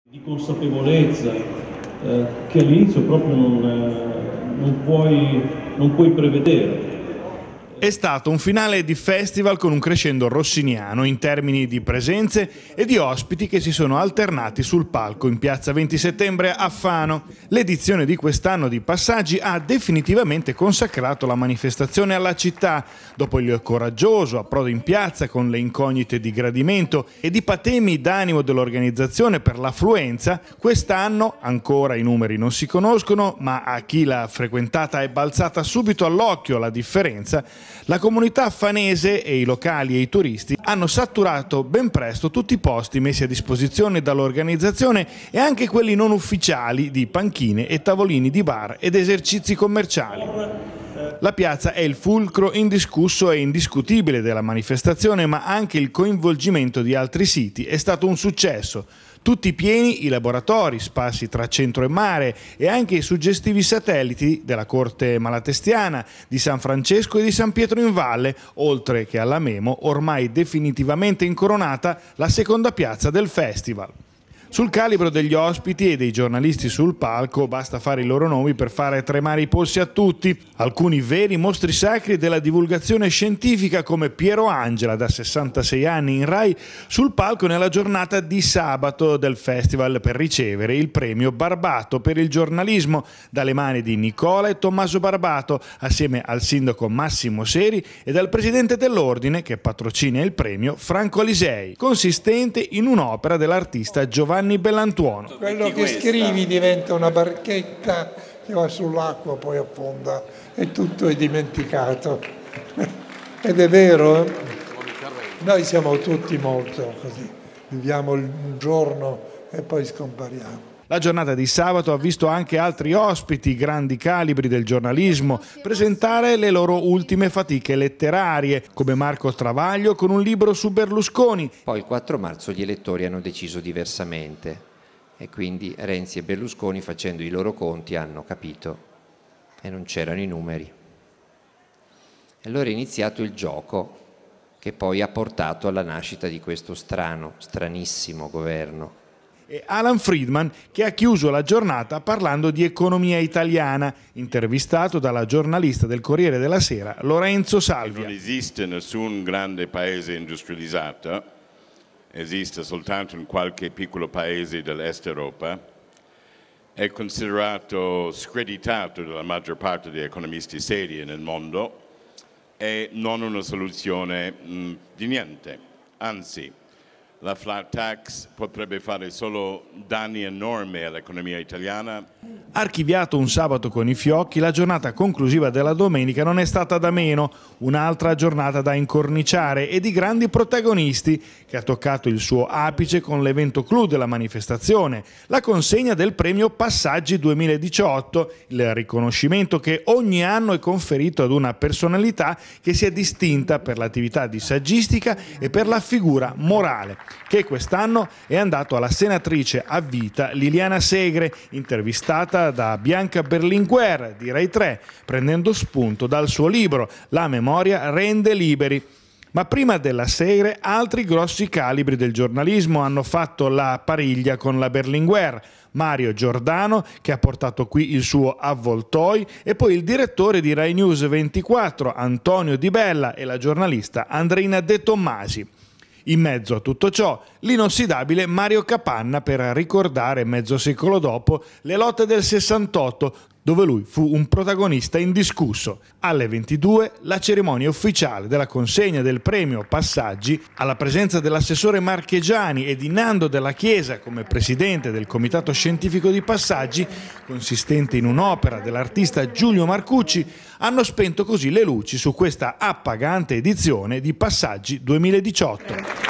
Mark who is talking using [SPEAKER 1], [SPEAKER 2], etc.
[SPEAKER 1] Di consapevolezza che all'inizio proprio non puoi prevedere.
[SPEAKER 2] È stato un finale di festival con un crescendo rossiniano in termini di presenze e di ospiti che si sono alternati sul palco in piazza 20 settembre a Fano. L'edizione di quest'anno di Passaggi ha definitivamente consacrato la manifestazione alla città. Dopo il coraggioso approdo in piazza con le incognite di gradimento e di patemi d'animo dell'organizzazione per l'affluenza, quest'anno ancora i numeri non si conoscono, ma a chi l'ha frequentata è balzata subito all'occhio la differenza. La comunità fanese e i locali e i turisti hanno saturato ben presto tutti i posti messi a disposizione dall'organizzazione e anche quelli non ufficiali di panchine e tavolini di bar ed esercizi commerciali. La piazza è il fulcro indiscusso e indiscutibile della manifestazione, ma anche il coinvolgimento di altri siti è stato un successo. Tutti pieni i laboratori, sparsi tra centro e mare, e anche i suggestivi satelliti della Corte Malatestiana, di San Francesco e di San Pietro in Valle, oltre che alla Memo, ormai definitivamente incoronata, la seconda piazza del festival. Sul calibro degli ospiti e dei giornalisti sul palco basta fare i loro nomi per fare tremare i polsi a tutti. Alcuni veri mostri sacri della divulgazione scientifica come Piero Angela, da 66 anni in Rai, sul palco nella giornata di sabato del festival per ricevere il premio Barbato per il giornalismo dalle mani di Nicola e Tommaso Barbato, assieme al sindaco Massimo Seri e dal presidente dell'ordine che patrocina il premio Franco Alisei, consistente in un'opera dell'artista Giovanni Bellantuono.
[SPEAKER 3] Quello che scrivi diventa una barchetta che va sull'acqua, poi affonda e tutto è dimenticato. Ed è vero, noi siamo tutti molto così, viviamo un giorno e poi scompariamo.
[SPEAKER 2] La giornata di sabato ha visto anche altri ospiti, grandi calibri del giornalismo, presentare le loro ultime fatiche letterarie, come Marco Travaglio con un libro su Berlusconi.
[SPEAKER 4] Poi il 4 marzo gli elettori hanno deciso diversamente e quindi Renzi e Berlusconi, facendo i loro conti, hanno capito e non c'erano i numeri. E allora è iniziato il gioco che poi ha portato alla nascita di questo stranissimo governo.
[SPEAKER 2] E Alan Friedman, che ha chiuso la giornata parlando di economia italiana, intervistato dalla giornalista del Corriere della Sera Lorenzo Salvia.
[SPEAKER 5] Non esiste nessun grande paese industrializzato, esiste soltanto in qualche piccolo paese dell'Est Europa, è considerato screditato dalla maggior parte degli economisti seri nel mondo e non una soluzione di niente, anzi. La flat tax potrebbe fare solo danni enormi all'economia italiana.
[SPEAKER 2] Archiviato un sabato con i fiocchi, la giornata conclusiva della domenica non è stata da meno, un'altra giornata da incorniciare e di grandi protagonisti, che ha toccato il suo apice con l'evento clou della manifestazione, la consegna del premio Passaggi 2018, il riconoscimento che ogni anno è conferito ad una personalità che si è distinta per l'attività di saggistica e per la figura morale, che quest'anno è andato alla senatrice a vita Liliana Segre, intervistata da Bianca Berlinguer di Rai 3, prendendo spunto dal suo libro La memoria rende liberi. Ma prima della Segre altri grossi calibri del giornalismo hanno fatto la pariglia con la Berlinguer. Mario Giordano, che ha portato qui il suo Avvoltoi, e poi il direttore di Rai News 24 Antonio Di Bella e la giornalista Andreina De Tommasi. In mezzo a tutto ciò, l'inossidabile Mario Capanna per ricordare mezzo secolo dopo le lotte del 68, dove lui fu un protagonista indiscusso. Alle 22 la cerimonia ufficiale della consegna del premio Passaggi, alla presenza dell'assessore Marchegiani e di Nando Della Chiesa come presidente del comitato scientifico di Passaggi, consistente in un'opera dell'artista Giulio Marcucci, hanno spento così le luci su questa appagante edizione di Passaggi 2018.